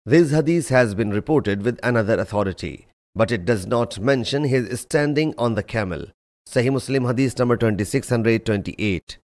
This hadith has been reported with another authority, but it does not mention his standing on the camel. Sahih Muslim Hadith number 2628.